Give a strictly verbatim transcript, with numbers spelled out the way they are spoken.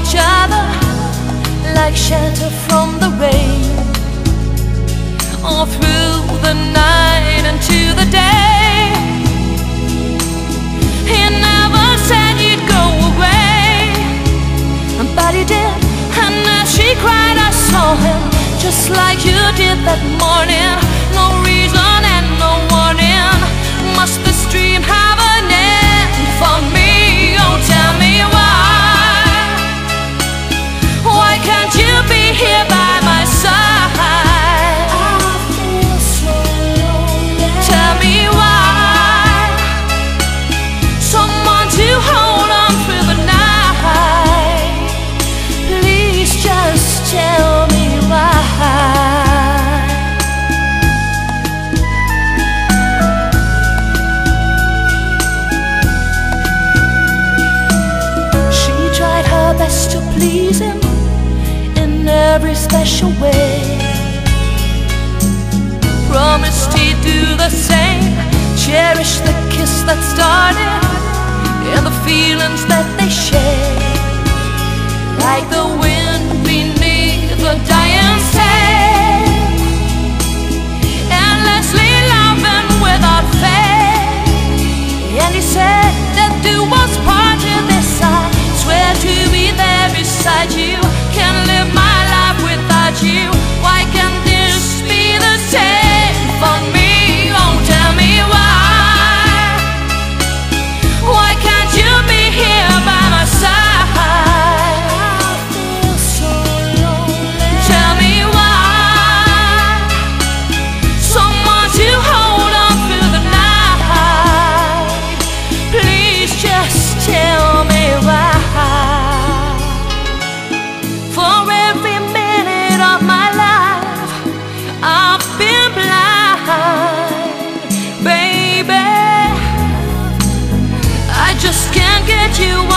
each other like shelter from the rain, all through the night into the day. He never said he'd go away, but he did. And as she cried, I saw him, just like you did that morning. No reason and no warning. Must this dream have an end for me? Oh, tell me why. Why can't you be here by my side? I feel so lonely. Tell me why. Someone to hold on through the night. Please just tell me why. She tried her best to please him in every special way, promised he'd do the same, cherish the kiss that started and the feelings that they share, like the wind beneath the dying sand, endlessly loving without faith. And he said that do us part in this. I swear to be there beside you, can't live my life without you. Why can't this be the same for me? Oh, tell me why. Why can't you be here by my side? I feel so lonely. Tell me why. Someone to hold on through the night. Please just tell me why. For every minute of my life I've been blind, baby. I just can't get you